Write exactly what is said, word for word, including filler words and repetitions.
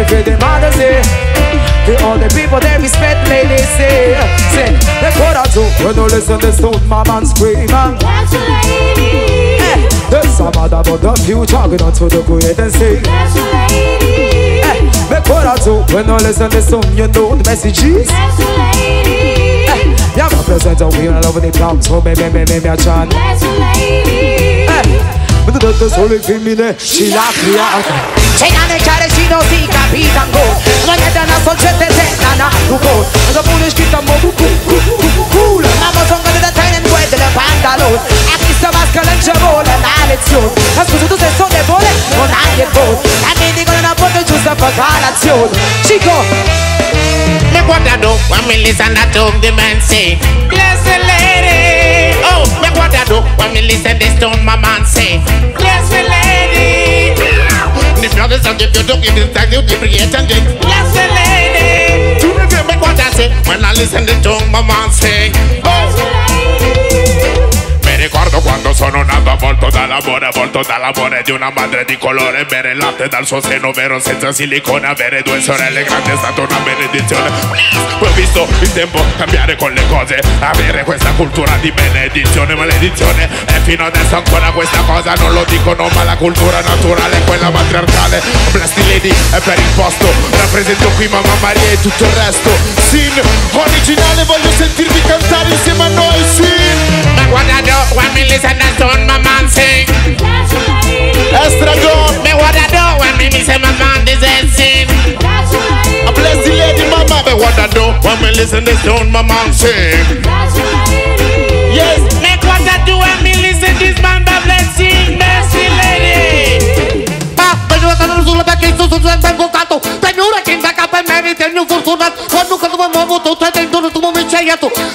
me feel the modesty. The all the people they respect ladies say, say, they go to do when you listen to stone man and scream. That's a lady. Eh, there's some other about the future going on to the great and say, that's a lady. Eh, they go to do when you listen to stone, you know the messages. That's a lady. Eh, you have a present of we all over the plums, so me me me me me a chant. That's a lady. Eh. But the doctor solo femmine, she laugh me out. C'è una necciare, si non si capita ancora. Non è da una solcetta e nana, tu go. Non so pure scritto a modo cool. Ma mo sono da tre in due delle pantaloni. A chi sta maschera non ci vuole la lezione. Ma scusa tu sei solo debole, non hai il voto. A me dicono una porta giusta per la nazione. Chico! Me guardano, when me listen to the man say, bless the lady. Oh, me guardano, when me listen to stone my man say, bless the lady. The brothers and the beautiful give it thank you, give it and give bless the lady. Do you hear me what I say when I listen to stone my man say, bless the lady. Mi ricordo quando sono nato avvolto dall'amore, avvolto dall'amore di una madre di colore, bere il latte dal suo seno vero senza silicone, avere due sorelle grandi è stata una benedizione. Poi ho visto il tempo cambiare con le cose, avere questa cultura di benedizione, maledizione, e fino adesso ancora questa cosa non lo dicono, ma la cultura naturale è quella matriarcale. Blasti Lady è per il posto, rappresento qui Mamma Maria e tutto il resto. Sin originale, voglio sentirvi cantare insieme a noi, Sin. Ma guarda when me listen to stone my man sing. Extra John. Me what I do when me listen my man this is sin. I bless the lady mama. Me what I do when me listen to stone my man sing. Yes. Me what I do when me listen this man the blessing. Bless the lady. Ah, vedo la cara sulla perché sto sul tempo canto. Tenura che in bacca per me tengo fortunato. Quando canto mi muovo tutto e dentro tu mi c'hai tu.